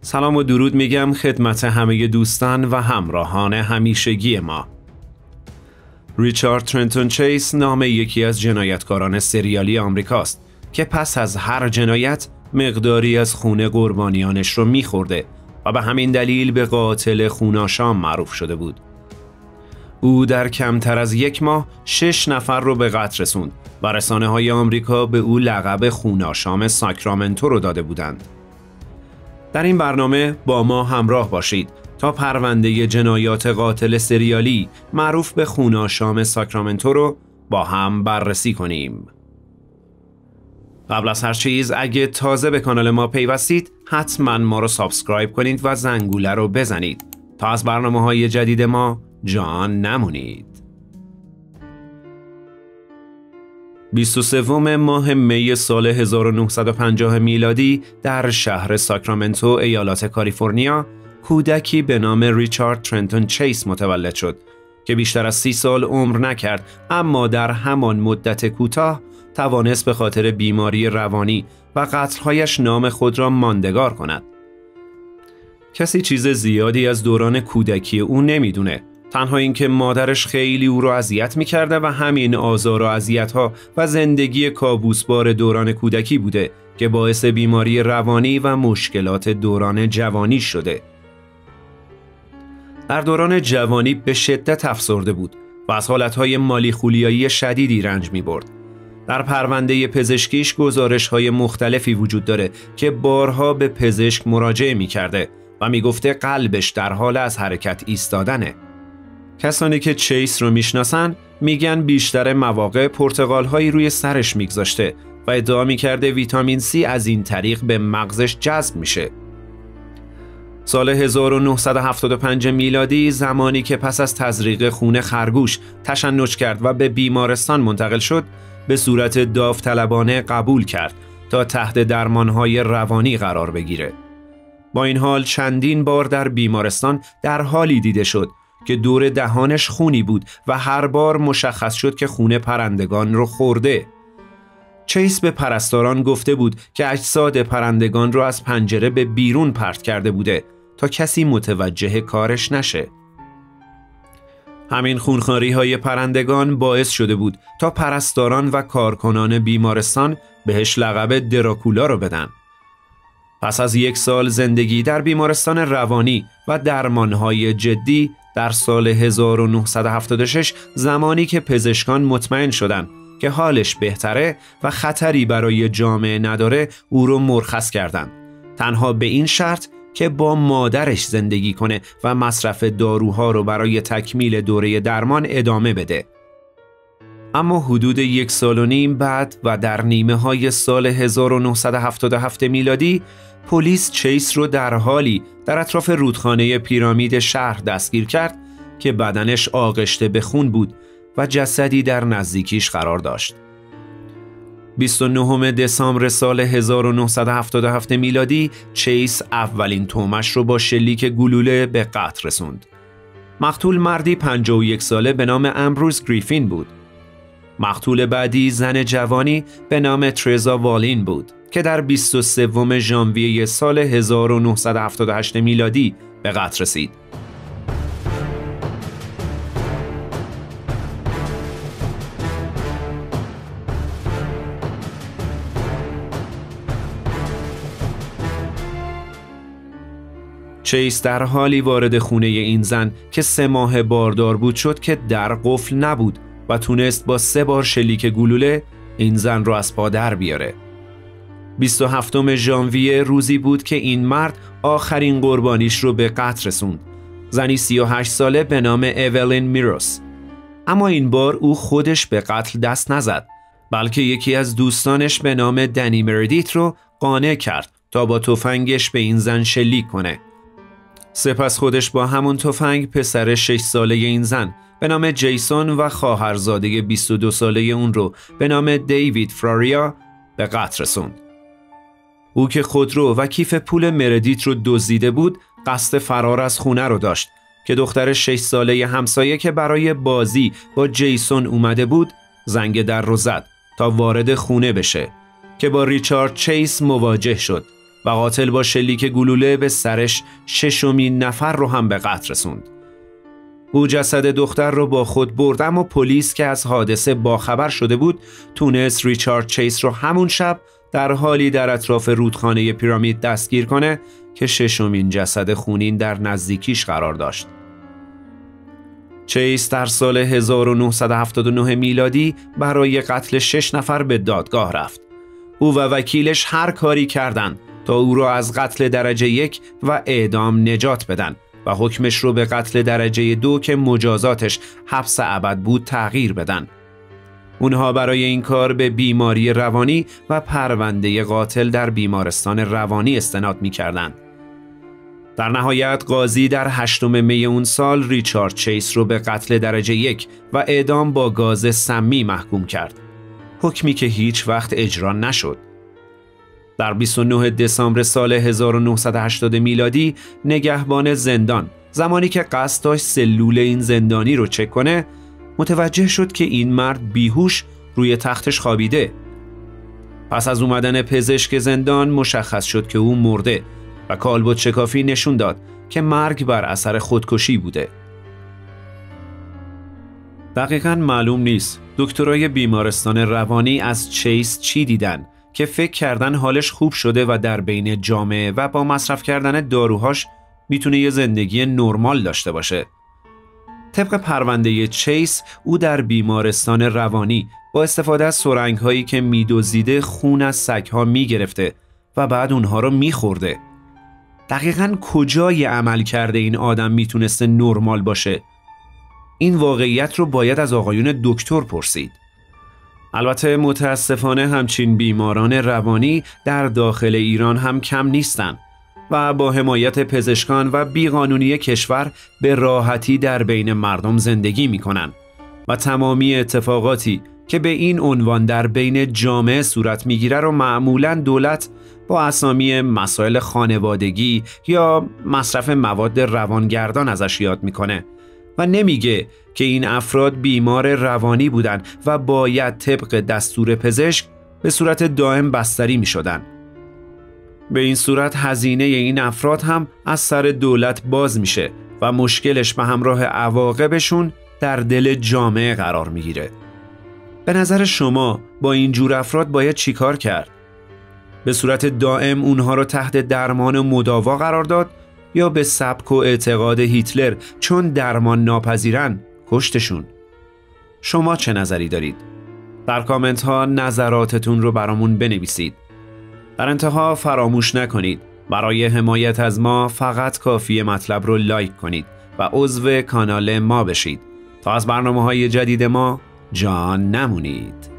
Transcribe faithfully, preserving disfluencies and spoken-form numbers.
سلام و درود میگم خدمت همه دوستان و همراهان همیشگی ما. ریچارد ترنتون چیس نام یکی از جنایتکاران سریالی آمریکاست که پس از هر جنایت مقداری از خون قربانیانش رو میخورده و به همین دلیل به قاتل خوناشام معروف شده بود. او در کمتر از یک ماه شش نفر رو به قتل رسوند و رسانه های آمریکا به او لقب خوناشام ساکرامنتو رو داده بودند. در این برنامه با ما همراه باشید تا پرونده جنایات قاتل سریالی معروف به خوناشام ساکرامنتو رو با هم بررسی کنیم. قبل از هر چیز اگه تازه به کانال ما پیوستید حتما ما رو سابسکرایب کنید و زنگوله رو بزنید تا از برنامه‌های جدید ما جان نمونید. بیست و سوم ماه می سال هزار و نهصد و پنجاه میلادی در شهر ساکرامنتو ایالات کالیفرنیا کودکی به نام ریچارد ترنتون چیس متولد شد که بیشتر از سی سال عمر نکرد، اما در همان مدت کوتاه توانست به خاطر بیماری روانی و قتل‌هایش نام خود را ماندگار کند. کسی چیز زیادی از دوران کودکی او نمیدونه، تنها اینکه مادرش خیلی او را اذیت می‌کرده و همین آزار و اذیت‌ها و زندگی کابوسبار دوران کودکی بوده که باعث بیماری روانی و مشکلات دوران جوانی شده. در دوران جوانی به شدت افسرده بود و از حالتهای مالی خولیایی شدیدی رنج می‌برد. در پرونده پزشکیش گزارش‌های مختلفی وجود داره که بارها به پزشک مراجعه می‌کرده و می‌گفته قلبش در حال از حرکت ایستادنه. کسانی که چیس رو میشناسن میگن بیشتر مواقع پرتقال‌هایی روی سرش میگذاشته و ادعا میکرده ویتامین سی از این طریق به مغزش جذب میشه. سال هزار و نهصد و هفتاد و پنج میلادی، زمانی که پس از تزریق خون خرگوش تشنج کرد و به بیمارستان منتقل شد، به صورت داوطلبانه قبول کرد تا تحت درمانهای روانی قرار بگیره. با این حال چندین بار در بیمارستان در حالی دیده شد که دور دهانش خونی بود و هر بار مشخص شد که خون پرندگان رو خورده. چیس به پرستاران گفته بود که اجساد پرندگان رو از پنجره به بیرون پرت کرده بوده تا کسی متوجه کارش نشه. همین خونخواری های پرندگان باعث شده بود تا پرستاران و کارکنان بیمارستان بهش لقب دراکولا رو بدن. پس از یک سال زندگی در بیمارستان روانی و درمانهای جدی، در سال هزار و نهصد و هفتاد و شش زمانی که پزشکان مطمئن شدند که حالش بهتره و خطری برای جامعه نداره، او رو مرخص کردند، تنها به این شرط که با مادرش زندگی کنه و مصرف داروها رو برای تکمیل دوره درمان ادامه بده. اما حدود یک سال و نیم بعد و در نیمه های سال هزار و نهصد و هفتاد و هفت میلادی، پلیس چیس رو در حالی در اطراف رودخانه پیرامید شهر دستگیر کرد که بدنش آغشته به خون بود و جسدی در نزدیکیش قرار داشت. بیست و نهم دسامبر سال هزار و نهصد و هفتاد و هفت میلادی، چیس اولین تهمش رو با شلیک گلوله به قتل رسوند. مقتول مردی پنجاه و یک ساله به نام امبروز گریفین بود. مقتول بعدی زن جوانی به نام ترزا والین بود که در بیست و سوم ژانویه سال هزار و نهصد و هفتاد و هشت میلادی به قتل رسید. چیس در حالی وارد خونه این زن که سه ماه باردار بود شد که در قفل نبود و تونست با سه بار شلیک گلوله این زن رو از پا در بیاره. بیست و هفتم ژانویه روزی بود که این مرد آخرین قربانیش رو به قتل رسوند، زنی سی و هشت ساله به نام اولین میروس. اما این بار او خودش به قتل دست نزد، بلکه یکی از دوستانش به نام دنی مردیت رو قانع کرد تا با تفنگش به این زن شلیک کنه. سپس خودش با همون تفنگ پسر شش ساله این زن به نام جیسون و خواهرزاده بیست و دو ساله اون رو به نام دیوید فراریا به قتل رسوند. او که خودرو و کیف پول مردیت رو دزدیده بود، قصد فرار از خونه رو داشت که دختر شش ساله همسایه که برای بازی با جیسون اومده بود زنگ در رو زد تا وارد خونه بشه که با ریچارد چیس مواجه شد و قاتل با شلیک گلوله به سرش ششمین نفر رو هم به قتل رسوند. او جسد دختر رو با خود برد، اما پلیس که از حادثه باخبر شده بود تونست ریچارد چیس رو همون شب در حالی در اطراف رودخانه پیرامید دستگیر کنه که ششمین جسد خونین در نزدیکیش قرار داشت. چیس در سال هزار و نهصد و هفتاد و نه میلادی برای قتل شش نفر به دادگاه رفت. او و وکیلش هر کاری کردند تا او را از قتل درجه یک و اعدام نجات بدن و حکمش رو به قتل درجه دو که مجازاتش حبس ابد بود تغییر بدن. اونها برای این کار به بیماری روانی و پرونده قاتل در بیمارستان روانی استناد می‌کردند. در نهایت قاضی در هشتم می اون سال ریچارد چیس رو به قتل درجه یک و اعدام با گاز سمی محکوم کرد. حکمی که هیچ وقت اجرا نشد. در بیست و نه دسامبر سال هزار و نهصد و هشتاد میلادی نگهبان زندان زمانی که قصد داشت سلول این زندانی رو چک کنه متوجه شد که این مرد بیهوش روی تختش خوابیده. پس از اومدن پزشک زندان مشخص شد که او مرده و کالبد شکافی نشون داد که مرگ بر اثر خودکشی بوده. دقیقاً معلوم نیست دکترای بیمارستان روانی از چیس چی دیدن که فکر کردن حالش خوب شده و در بین جامعه و با مصرف کردن داروهاش میتونه یه زندگی نرمال داشته باشه. طبق پرونده چیس او در بیمارستان روانی با استفاده از سرنگ‌هایی که میدزدیده خون از سگ‌ها میگرفته و بعد اونها رو میخورده. دقیقاً کجای عمل کرده این آدم میتونسته نرمال باشه؟ این واقعیت رو باید از آقایون دکتر پرسید. البته متاسفانه همچین بیماران روانی در داخل ایران هم کم نیستن و با حمایت پزشکان و بیقانونی کشور به راحتی در بین مردم زندگی میکنن و تمامی اتفاقاتی که به این عنوان در بین جامعه صورت میگیره رو معمولاً دولت با اسامی مسائل خانوادگی یا مصرف مواد روانگردان ازش یاد میکنه و نمیگه که این افراد بیمار روانی بودن و باید طبق دستور پزشک به صورت دائم بستری می شدن. به این صورت هزینه این افراد هم از سر دولت باز میشه و مشکلش به همراه عواقبشون در دل جامعه قرار میگیره. به نظر شما با این جور افراد باید چیکار کرد؟ به صورت دائم اونها رو تحت درمان و مداوا قرار داد یا به سبک و اعتقاد هیتلر چون درمان ناپذیرن کشتشون؟ شما چه نظری دارید؟ در کامنت ها نظراتتون رو برامون بنویسید. در انتها فراموش نکنید برای حمایت از ما فقط کافیه مطلب رو لایک کنید و عضو کانال ما بشید تا از برنامه‌های جدید ما جان نمونید.